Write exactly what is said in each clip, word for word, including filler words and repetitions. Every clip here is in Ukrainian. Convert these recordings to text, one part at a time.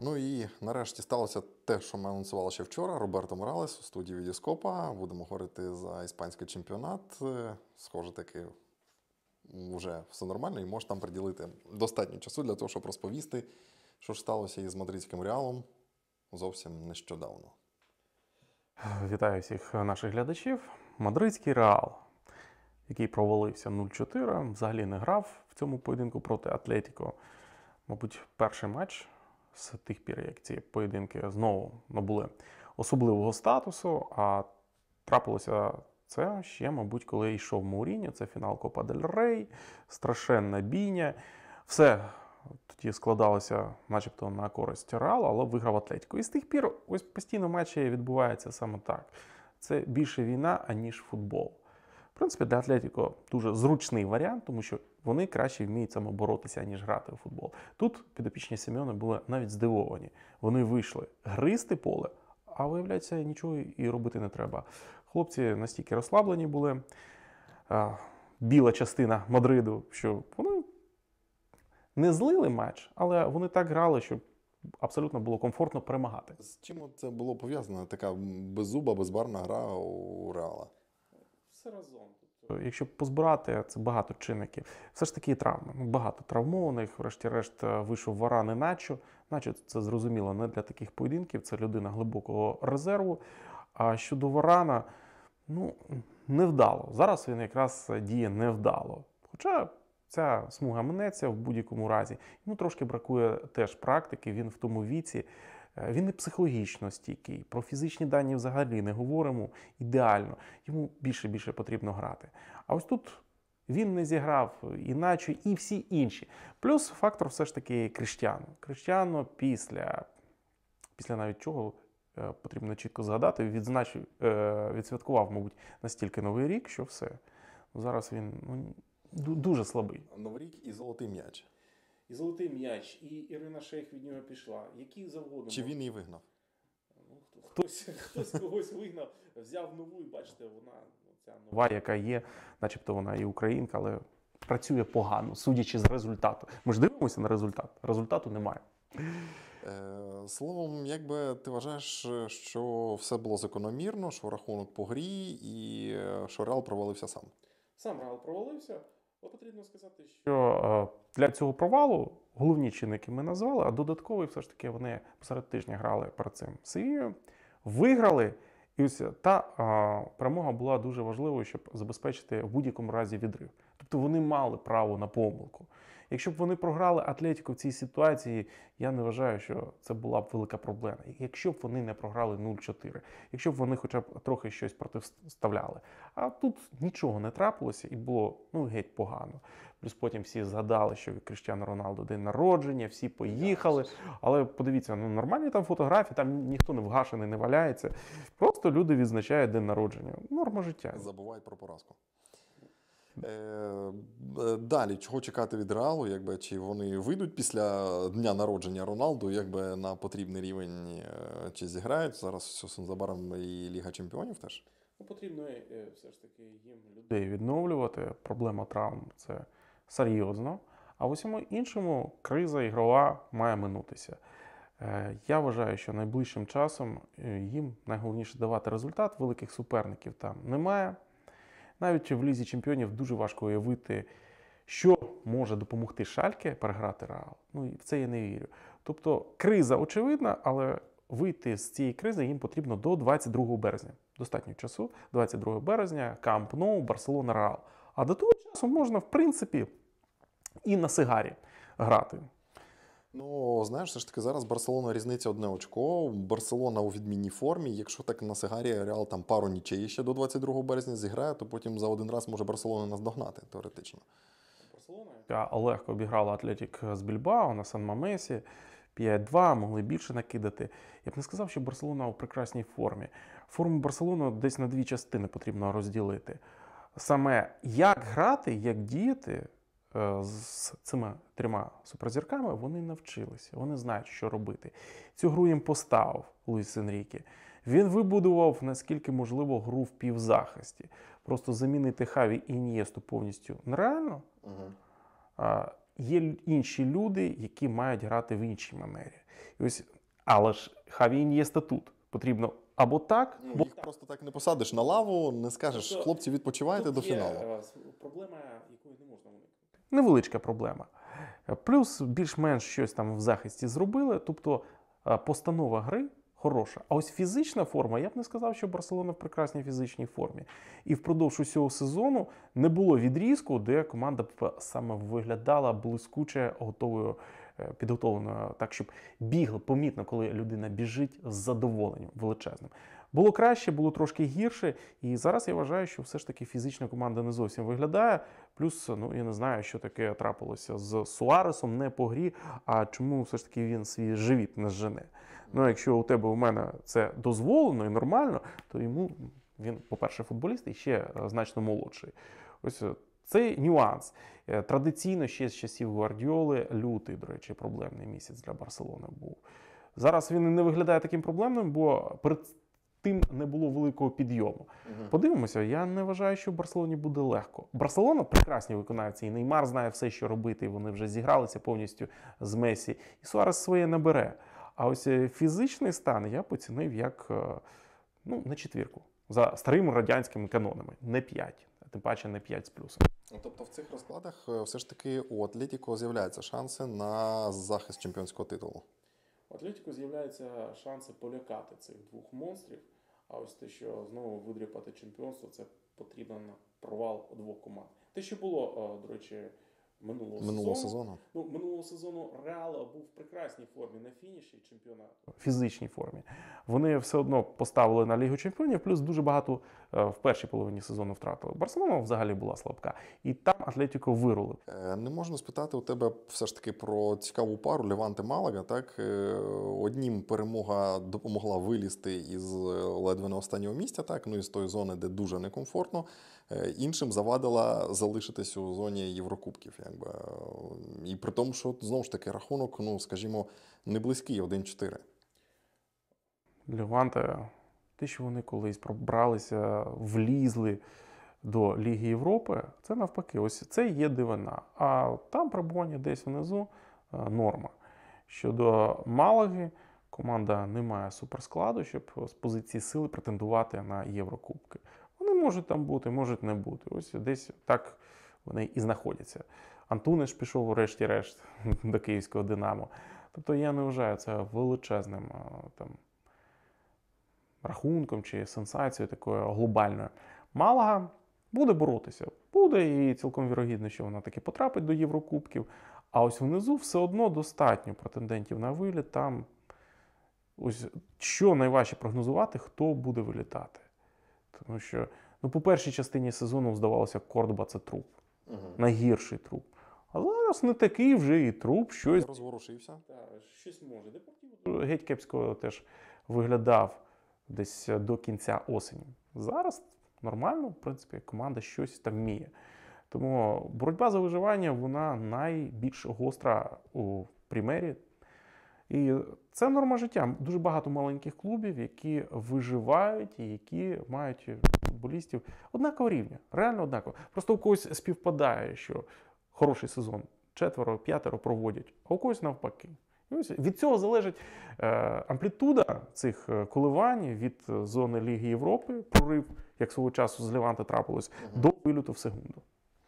Ну і нарешті сталося те, що ми анонсували ще вчора. Роберто Моралес у студії Відіскопа. Будемо говорити за іспанський чемпіонат. Схоже, таки вже все нормально і можеш там приділити достатньо часу для того, щоб розповісти, що ж сталося із мадридським Реалом зовсім нещодавно. Вітаю всіх наших глядачів. Мадридський Реал, який провалився нуль чотири, взагалі не грав в цьому поєдинку проти Атлетіко. Мабуть, перший матч з тих пір, як ці поєдинки знову набули особливого статусу, а трапилося це ще, мабуть, коли йшов Мауріньо, це фінал Копа дель Рей, страшенна бійня. Все тоді складалося начебто на користь Реалу, але виграв Атлетіко. І з тих пір ось постійно матчі відбуваються саме так. Це більше війна, аніж футбол. В принципі, для Атлетіко дуже зручний варіант, тому що вони краще вміють самоборотися, ніж грати у футбол. Тут підопічні Сімеона були навіть здивовані. Вони вийшли гризти поле, а виявляється, нічого і робити не треба. Хлопці настільки розслаблені були, біла частина Мадриду, що вони не злили матч, але вони так грали, що абсолютно було комфортно перемагати. З чим це було пов'язано? Така беззуба, безбарна гра у Реала? Все разом. Якщо позбирати, це багато чинників. Все ж таки і травми. Багато травмованих, врешті-решт вийшов Варан і Начо. Начо, це зрозуміло, не для таких поєдинків, це людина глибокого резерву. А щодо Варана, ну, невдало. Зараз він якраз діє невдало. Хоча ця смуга минеться в будь-якому разі. Йому трошки бракує теж практики, він в тому віці. Він не психологічно стійкий, про фізичні дані взагалі не говоримо ідеально. Йому більше-більше потрібно грати. А ось тут він не зіграв іначе і всі інші. Плюс фактор все ж таки Кріштіану. Кріштіану після, після навіть чого потрібно чітко згадати, відзначив, відсвяткував, мабуть, настільки Новий рік, що все. Зараз він ну, дуже слабий. Новий рік і золотий м'яч. І золотий м'яч, і Ірина Шейх від нього пішла. Які завгодно. Чи він її вигнав? Ну, хтось, хтось когось вигнав, взяв нову і бачите, вона ця нова, яка є, начебто вона і українка, але працює погано, судячи з результату. Ми ж дивимося на результат. Результату немає. Е, словом, якби ти вважаєш, що все було закономірно, що рахунок по грі і що Реал провалився сам? Сам Реал провалився. Але потрібно сказати, що для цього провалу головні чинники ми назвали, а додатковий все ж таки вони посеред тижня грали перед цим Севілью, виграли, і ось та а, перемога була дуже важливою, щоб забезпечити в будь-якому разі відрив. Тобто вони мали право на помилку. Якщо б вони програли Атлетіко в цій ситуації, я не вважаю, що це була б велика проблема. Якщо б вони не програли нуль чотири, якщо б вони хоча б трохи щось протиставляли. А тут нічого не трапилося і було ну, геть погано. Плюс потім всі згадали, що Кріштіану Роналду день народження, всі поїхали. Але подивіться, ну нормальні там фотографії, там ніхто не вгашений, не валяється. Просто люди відзначають день народження. Норма життя. Забувають про поразку. Е, далі, чого чекати від Реалу, якби, чи вони вийдуть після дня народження Роналду, якби на потрібний рівень, чи зіграють, зараз незабаром і Ліга Чемпіонів теж? Ну, потрібно все ж таки їм людей відновлювати, проблема травм – це серйозно, а в усьому іншому криза ігрова має минутися. Я вважаю, що найближчим часом їм найголовніше давати результат, великих суперників там немає. Навіть в Лізі Чемпіонів дуже важко уявити, що може допомогти Шальке переграти Реал. Ну, і в це я не вірю. Тобто криза очевидна, але вийти з цієї кризи їм потрібно до двадцять другого березня. Достатньо часу. двадцять другого березня, Камп Ноу, Барселона, Реал. А до того часу можна, в принципі, і на Сигарі грати. Ну, знаєш, все ж таки зараз Барселона різниця одне очко. Барселона у відмінній формі. Якщо так на Сигарі Реал там пару нічиї ще до двадцять другого березня зіграє, то потім за один раз може Барселона наздогнати, теоретично. Барселона легко обіграла Атлетік з Більбао на Сан-Мамесі. п'ять два, могли більше накидати. Я б не сказав, що Барселона у прекрасній формі. Форму Барселони десь на дві частини потрібно розділити. Саме як грати, як діяти з цими трьома суперзірками, вони навчилися, вони знають, що робити. Цю гру їм поставив Луїс Енріке. Він вибудував, наскільки можливо, гру в півзахисті. Просто замінити Хаві і Ін'єсту повністю нереально. Угу. Є інші люди, які мають грати в іншій манері. І ось Але ж Хаві Ін'єста тут. Потрібно або так, Ну, або їх просто так не посадиш на лаву, не скажеш, Тобто, хлопці, відпочивайте до Тут є фіналу. е, с- проблема, якої не можна уникнути. невеличка проблема. Плюс більш-менш щось там в захисті зробили, тобто е, постанова гри хороша. А ось фізична форма, я б не сказав, що Барселона в прекрасній фізичній формі. І впродовж усього сезону не було відрізку, де команда б саме виглядала блискуче, готовою, е, підготовленою, так, щоб бігло помітно, коли людина біжить з задоволенням величезним. Було краще, було трошки гірше, і зараз я вважаю, що все ж таки фізична команда не зовсім виглядає. Плюс, ну я не знаю, що таке трапилося з Суаресом, не по грі, а чому все ж таки він свій живіт не зжене. Ну, якщо у тебе у мене це дозволено і нормально, то йому він, по-перше, футболіст і ще е, значно молодший. Ось е, цей нюанс. Е, Традиційно ще з часів Гвардіоли лютий, до речі, проблемний місяць для Барселони був. Зараз він і не виглядає таким проблемним, бо перед тим не було великого підйому. Мгм. Подивимося, я не вважаю, що в Барселоні буде легко. Барселона прекрасні виконавці, і Неймар знає все, що робити, і вони вже зігралися повністю з Месі. І Суарес своє не бере. А ось е, фізичний стан я поцінив як е, ну, на четвірку. За старими радянськими канонами. Не п'ять, а тим паче не п'ять з плюсом. Ну, Тобто в цих розкладах е, все ж таки у Атлетіко з'являються шанси на захист чемпіонського титулу. У Атлетіку з'являються шанси полякати цих двох монстрів. А ось те, що знову видріпати чемпіонство, це потрібно на провал у двох команд. Те, що було, е, до речі, минулого, Минулого сезону. сезону. Ну, минулого сезону Реал був в прекрасній формі на фініші чемпіонату. В фізичній формі. Вони все одно поставили на Лігу Чемпіонів, плюс дуже багато е, в першій половині сезону втратили. Барселона взагалі була слабка. І там Атлетіко вирулив. Е, Не можна спитати у тебе все ж таки про цікаву пару Леванте Малага. Так? Е, Однім перемога допомогла вилізти із е, ледве не останнього місця, так? Ну, із тої зони, де дуже некомфортно. Е, Іншим завадила залишитись у зоні Єврокубків. Якби. Е, І при тому, що знову ж таки рахунок, ну, скажімо, не близький, один-чотири. Леванте, те, що вони колись пробралися, влізли до Ліги Європи, це навпаки, ось це є дивина. А там перебування десь внизу е, норма. Щодо Малаги, команда не має суперскладу, щоб з позиції сили претендувати на Єврокубки. Вони можуть там бути, можуть не бути. Ось десь так вони і знаходяться. Антунеш пішов, врешті-решт, до київського Динамо. Тобто я не вважаю це величезним е, там, рахунком чи сенсацією такою глобальною. Малага буде боротися. Буде, і цілком вірогідно, що вона таки потрапить до Єврокубків. А ось внизу все одно достатньо претендентів на виліт. Там ось що найважче прогнозувати, хто буде вилітати. Тому що ну, по першій частині сезону здавалося, Кордоба – це труп. Угу. Найгірший труп. А зараз не такий вже і труп, щось Розворушився. Так, щось може. Депортіво геть кепсько теж виглядав десь до кінця осені. Зараз нормально, в принципі, команда щось там вміє. Тому боротьба за виживання, вона найбільш гостра у Прімері. І це норма життя. Дуже багато маленьких клубів, які виживають і які мають футболістів однакового рівня. Реально однаково. Просто у когось співпадає, що хороший сезон четверо, п'ятеро проводять, а у когось навпаки. І ось від цього залежить е, амплітуда цих е, коливань від е, зони Ліги Європи, прорив, як свого часу з Леванте трапилось, Мгм. до виліту в секунду.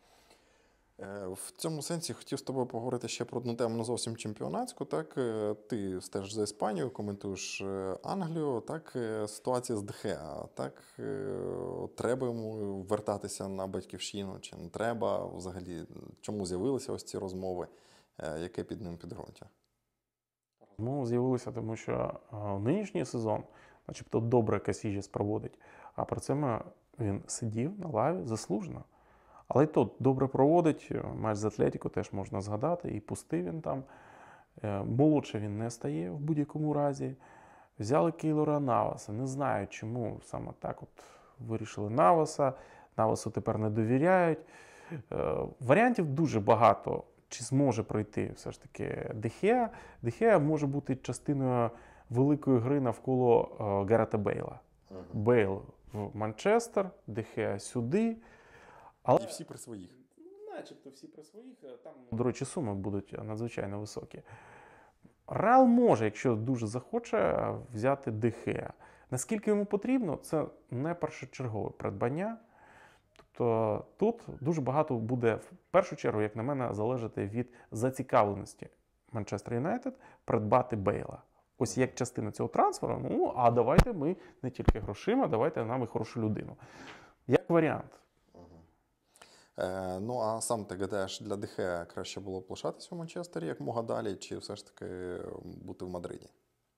Е, В цьому сенсі хотів з тобою поговорити ще про одну тему не зовсім чемпіонатську. Так, Е, ти стежиш за Іспанією, коментуєш е, Англію. Так, е, ситуація з Дехеа. Так, е, треба йому вертатися на батьківщину чи не треба? Взагалі, чому з'явилися ось ці розмови? Е, Яке під ним підґрунтя? Знову з'явилося, тому що е, нинішній сезон, начебто, добре Касіжіс проводить, а при цьому він сидів на лаві заслужено. Але й тут добре проводить, матч з Атлетіко теж можна згадати, і пустив він там. Е, Молодше він не стає в будь-якому разі. Взяли Кейлора Наваса. Не знаю, чому саме так от вирішили Наваса. Навасу тепер не довіряють. Е, Варіантів дуже багато. Чи зможе пройти все ж таки Дехеа. Дехеа може бути частиною великої гри навколо е, Гарета Бейла. Бейл в Манчестер, Дехеа сюди. Але, І всі при своїх. начебто всі при своїх. е, Там до речі, суми будуть надзвичайно високі. Реал може, якщо дуже захоче, взяти Дехея. Наскільки йому потрібно, це не першочергове придбання. Тобто тут дуже багато буде, в першу чергу, як на мене, залежати від зацікавленості Манчестер Юнайтед придбати Бейла. Ось як частина цього трансферу, ну, а давайте ми не тільки грошима, давайте нам і хорошу людину. Як варіант. Е, ну, а сам ти гадаєш, для Дехея краще було б лишатися у Манчестері, як мога далі, чи все ж таки бути в Мадриді?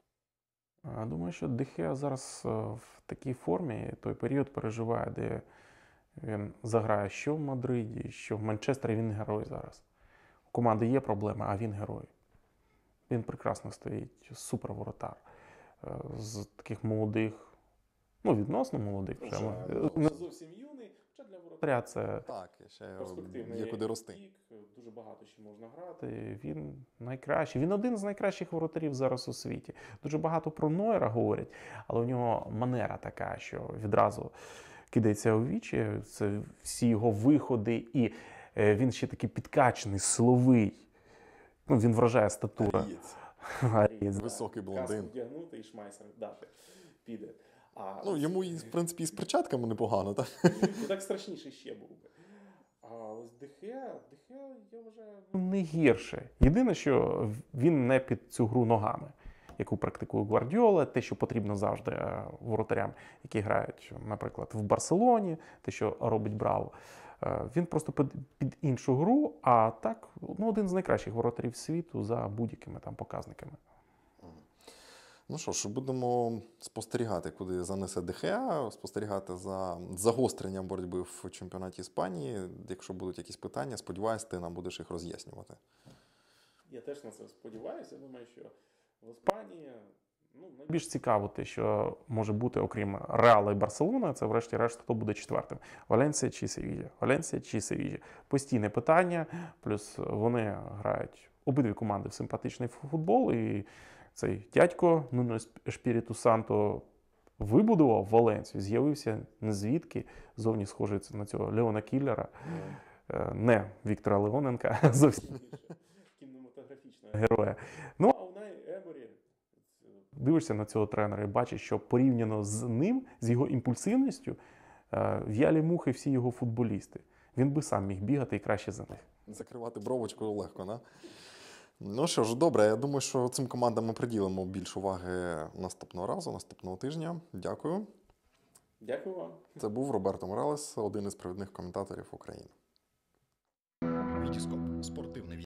А, Думаю, що Дехея зараз е, в такій формі той період переживає, де він заграє що в Мадриді, що в Манчестері. Він герой зараз. У команди є проблеми, а він герой. Він прекрасно стоїть, суперворотар. Е, З таких молодих, ну, відносно молодих. Вже. Вже, Ми- ну, зовсім юний, хоча для воротаря Воротаря це Так, і ще перспективний є куди рости. вік, дуже багато ще можна грати. Ти- Він найкращий. Він один з найкращих воротарів зараз у світі. Дуже багато про Нойера говорять, але у нього манера така, що відразу кидається у вічі. Це всі його виходи, і е, він ще такий підкачаний, силовий. Ну, він вражає статура. Арієць. Арієць, да. Високий Каску блондин. вдягнути і шмайсер дати. Піде. А Ну, ось- йому, і, в принципі, і з перчатками непогано, так? Ну, так страшніше ще був би. А ось Дехе, Дехе, я вважаю, ну, Не гірше. Єдине, що він не під цю гру ногами, яку практикує Гвардіола, те, що потрібно завжди е, воротарям, які грають, наприклад, в Барселоні, те, що робить Браво. Е, Він просто під, під іншу гру, а так, ну, один з найкращих воротарів світу за будь-якими там показниками. Ну що ж, будемо спостерігати, куди занесе Дехеа, спостерігати за загостренням боротьби в чемпіонаті Іспанії. Якщо будуть якісь питання, сподіваюся, ти нам будеш їх роз'яснювати. я теж на це сподіваюся. Я думаю, що в Іспанії, ну, найбільш Більш цікаво те, що може бути, окрім Реала і Барселони, це врешті-решт, хто буде четвертим. Валенсія чи Севілья? Валенсія чи Севілья? Постійне питання, плюс вони грають обидві команди в симпатичний футбол, і цей дядько Нуно Ешпіріту Санто вибудував Валенсію, з'явився не звідки, зовні схожий на цього Леона Кіллера, е, не Віктора Леоненка, а зовсім більше кінематографічна. героя. Ну, А у Най Еморі, дивишся на цього тренера і бачиш, що порівняно з ним, з його імпульсивністю, е, в'ялі мухи всі його футболісти. Він би сам міг бігати і краще за них. Закривати бровочку легко, да? Ну що ж, добре, я думаю, що цим командам ми приділимо більше уваги наступного разу, наступного тижня. Дякую. дякую вам. Це був Роберто Моралес, один із провідних коментаторів України. Вітіскоп. Спортивне